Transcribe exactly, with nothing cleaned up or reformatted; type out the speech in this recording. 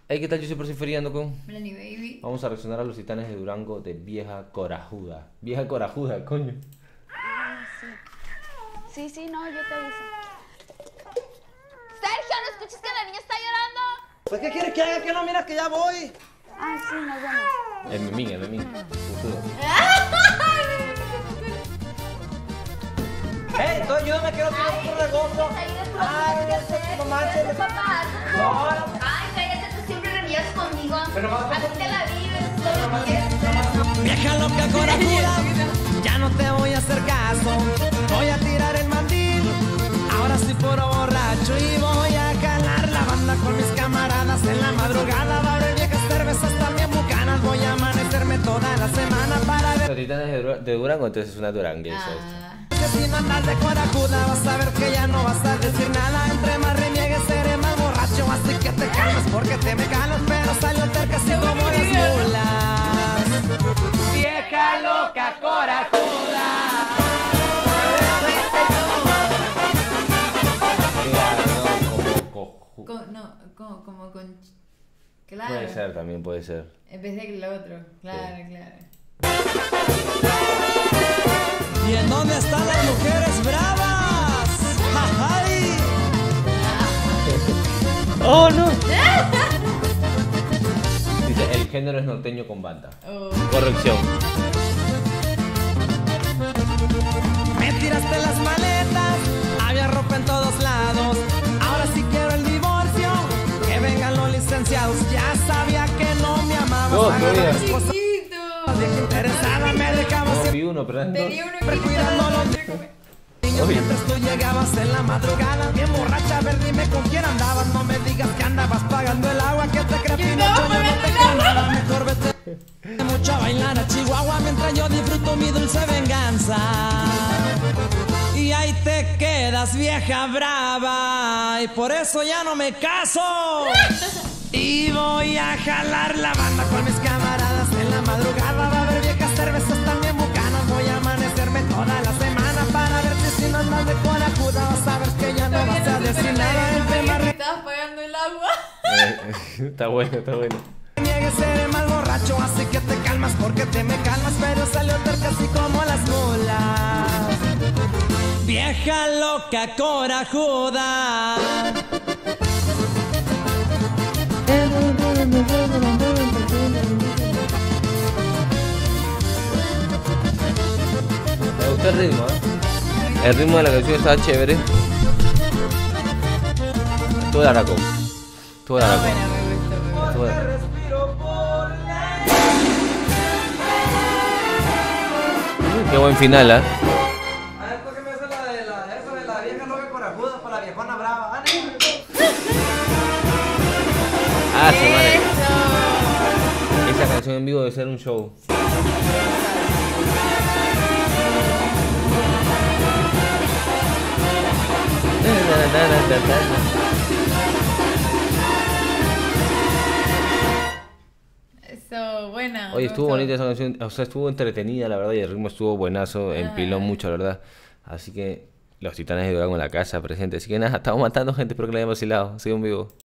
Hey, ¿qué tal? Yo siempre estoy feriando con... Melanie Baby. Vamos a reaccionar a los Titanes de Durango de Vieja Corajuda. Vieja Corajuda, coño. Ah, sí. Sí, sí, no, yo te aviso. Sergio, ¿no escuchas que la niña está llorando? Pues, ¿qué quieres que haga? Que no, mira que ya voy. Ah, sí, nos vemos. El memín, el memín. Hey, entonces yo me quiero tirar por el gozo. Ay, no manches. No, no. Ay, cállate, tú siempre renías conmigo. Pero más- A ti te la vives, todo lo que quieres. Vieja loca corajuda, ya no te voy a hacer caso. Voy a tirar el mandil, ahora soy puro borracho. Y voy a calar la banda con mis camaradas. En la madrugada va a haber viejas cervezas también bucanas. Voy a amanecerme toda la semana para ver Los Titanes de, Dura- de Durango, entonces es una duranguesa esto. Ah, que si no andas de corajuda vas a ver que ya no vas a decir nada. Entre más reniegues seré más borracho, así que te calmas porque te me ganas. Pero salió terca así como las mulas. Vieja loca corajuda. Claro, no, como coju- con, no, como, como con... Claro. Puede ser, también puede ser. En vez de lo otro. Claro, claro. ¿Y en dónde están las mujeres bravas? ¡Ay! ¡Oh, no! Dice, el género es norteño con banda. Oh. Corrección. Me tiraste las maletas, había ropa en todos lados. Ahora sí quiero el divorcio, que vengan los licenciados. Ya sabía que no me amabas. No, Agarra todavía. tus cosas, Chiquito. bien interesada, me dejabas No, siempre vi uno, pero eran dos. Tenía uno que cuidándolo. Niño, Oye. mientras tú llegabas en la madrugada, bien borracha, a ver, dime con quién andabas. No me digas que andabas pagando el agua, que te crees Yo pinocho, andaba yo no pagando te el creo agua. nada. Mejor vete mucho a bailar a Chihuahua mientras yo disfruto mi dulce venganza. Y ahí te quedas, vieja brava, y por eso ya no me caso. Y voy a jalar la banda con mis camaradas. En la madrugada va a haber viejas cervezas también bucanas. Voy a amanecerme toda la semana para ver si si no andas de corajuda vas a ver que ya no vas a decir nada. Entre más Estabas pagando el agua. Eh, está bueno, está bueno. reniegues seré más borracho, así que te calmas porque te me calmas. Pero salió terca así como las mulas. Vieja loca corajuda. Me gusta el ritmo, ¿eh? El ritmo de la canción está chévere. Todo el araco. Todo el Ah, araco. bueno, me gustó, me gustó. Todo el- Respiro por la... Qué buen final, ¿eh? A ver, ¿por qué me hace la de la, eso de la vieja loca corajuda para la viejona brava? Ah, no. Ah, su madre. Eso. Esa canción en vivo debe ser un show. Eso, buena. Oye, me estuvo gustó. bonita esa canción, o sea, estuvo entretenida, la verdad, y el ritmo estuvo buenazo, empiló Ah. mucho, la verdad. Así que los Titanes de Durango en la casa presente. Así que nada, estamos matando gente, espero que la hayan vacilado. Sigan vivo.